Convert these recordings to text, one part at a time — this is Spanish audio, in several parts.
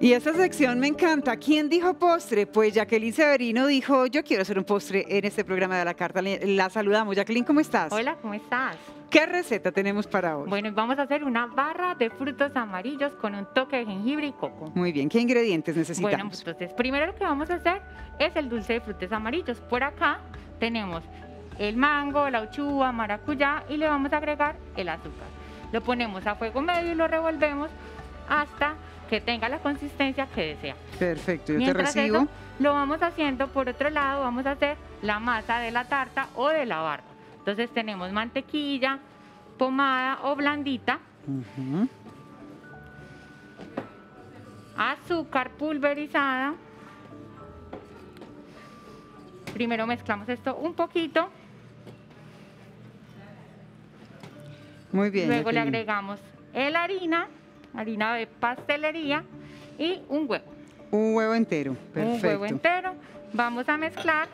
Y esta sección me encanta. ¿Quién dijo postre? Pues Jacqueline Severino dijo, yo quiero hacer un postre en este programa de la carta. La saludamos. Jacqueline, ¿cómo estás? Hola, ¿cómo estás? ¿Qué receta tenemos para hoy? Bueno, vamos a hacer una barra de frutos amarillos con un toque de jengibre y coco. Muy bien, ¿qué ingredientes Bueno, necesitamos? entonces, primero lo que vamos a hacer es el dulce de frutos amarillos. Por acá tenemos el mango, la uchuva, maracuyá y le vamos a agregar el azúcar. Lo ponemos a fuego medio y lo revolvemos hasta que tenga la consistencia que desea. Perfecto, yo Mientras te recibo. eso, lo vamos haciendo, por otro lado, vamos a hacer la masa de la tarta o de la barra. Entonces tenemos mantequilla, pomada o blandita, Ujú. azúcar pulverizada. Primero mezclamos esto un poquito, Muy bien, luego le Jacqueline. agregamos harina de pastelería y un huevo. Un huevo entero, perfecto. Un huevo entero. Vamos a mezclar.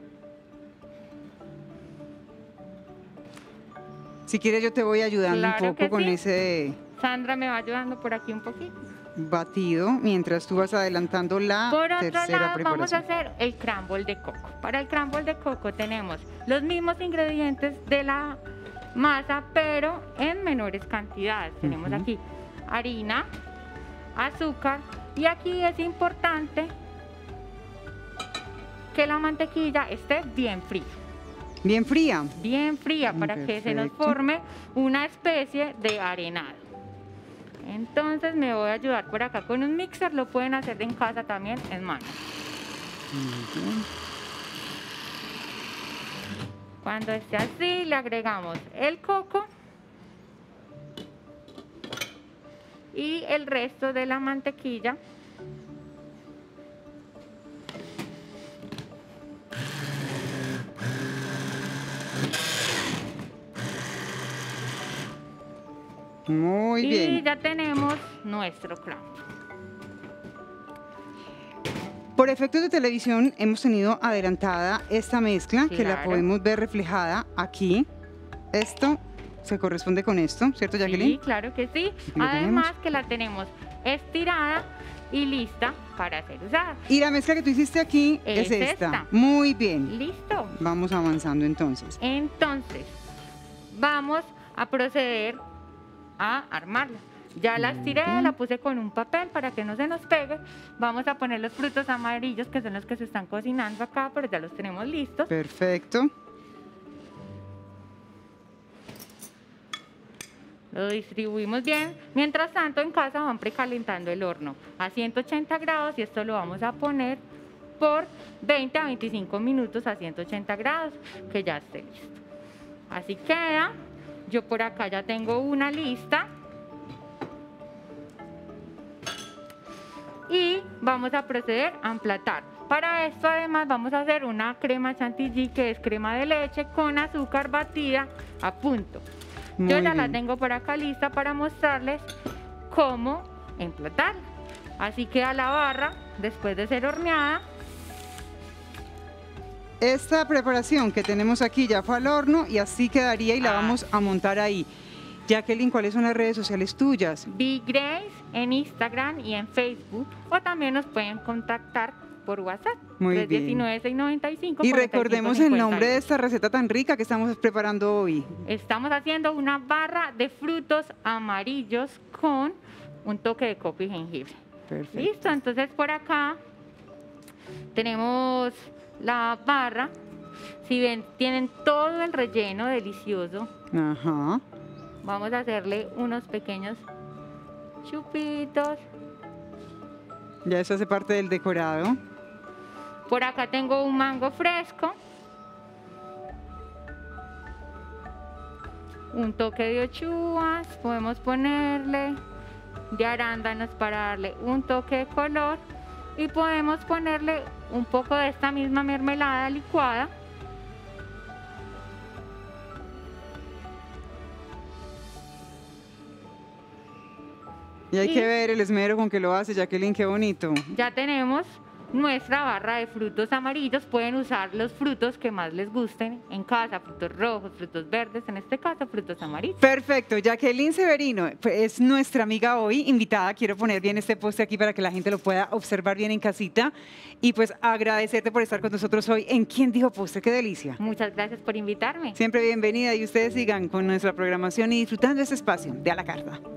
Si quieres yo te voy ayudando Claro un poco que con sí. ese Sandra me va ayudando por aquí un poquito. batido mientras tú vas adelantando la Por otro tercera lado, vamos a preparación. hacer el crumble de coco. Para el crumble de coco tenemos los mismos ingredientes de la masa, pero en menores cantidades. Tenemos Ujú. aquí harina, azúcar y aquí es importante que la mantequilla esté bien fría. Bien fría. Bien fría para que se nos Perfecto. forme una especie de arenado. Entonces me voy a ayudar por acá con un mixer, lo pueden hacer en casa también en mano. Muy bien. Cuando esté así le agregamos el coco y el resto de la mantequilla. Muy Y bien. ya tenemos nuestro crumble. Por efectos de televisión hemos tenido adelantada esta mezcla que la Claro. podemos ver reflejada aquí. Esto se corresponde con esto, ¿cierto, Jacqueline? Sí, claro que sí. Aquí lo Además tenemos. que la tenemos estirada y lista para ser usada. Y la mezcla que tú hiciste aquí es Es esta. esta. Muy bien. ¿Listo? Vamos avanzando entonces. Entonces, vamos a proceder a armarla. Ya la estiré, bien. la puse con un papel para que no se nos pegue. Vamos a poner los frutos amarillos, que son los que se están cocinando acá, pero ya los tenemos listos. Perfecto. Lo distribuimos bien. Mientras tanto, en casa van precalentando el horno a 180 grados y esto lo vamos a poner por 20 a 25 minutos a 180 grados, que ya esté listo. Así queda. Yo por acá ya tengo una lista. Y vamos a proceder a emplatar. Para esto además vamos a hacer una crema chantilly, que es crema de leche con azúcar batida a punto. Muy Yo ya la bien. tengo por acá lista para mostrarles cómo emplatarla. Así queda la barra después de ser horneada. Esta preparación que tenemos aquí ya fue al horno y así quedaría y la Ah. vamos a montar ahí. Jacqueline, ¿cuáles son las redes sociales tuyas? Big Grace en Instagram y en Facebook, o también nos pueden contactar por WhatsApp. Muy bien. 319-695. Y recordemos el nombre de esta receta tan rica que estamos preparando hoy. Estamos haciendo una barra de frutos amarillos con un toque de coco y jengibre. Perfecto. Listo, entonces por acá tenemos la barra. Si ven, tienen todo el relleno delicioso. Ajá. Vamos a hacerle unos pequeños chupitos. Ya eso hace parte del decorado. Por acá tengo un mango fresco. Un toque de ochuas. Podemos ponerle de arándanos para darle un toque de color. Y podemos ponerle un poco de esta misma mermelada licuada. Y hay Y- que ver el esmero con que lo hace, Jacqueline, qué bonito. Ya tenemos nuestra barra de frutos amarillos. Pueden usar los frutos que más les gusten en casa, frutos rojos, frutos verdes, en este caso frutos amarillos. Perfecto, Jacqueline Severino pues, es nuestra amiga hoy, invitada. Quiero poner bien este postre aquí para que la gente lo pueda observar bien en casita. Y pues agradecerte por estar con nosotros hoy en ¿Quién dijo postre? ¡Qué delicia! Muchas gracias por invitarme. Siempre bienvenida y ustedes sigan con nuestra programación y disfrutando este espacio de A la Carta.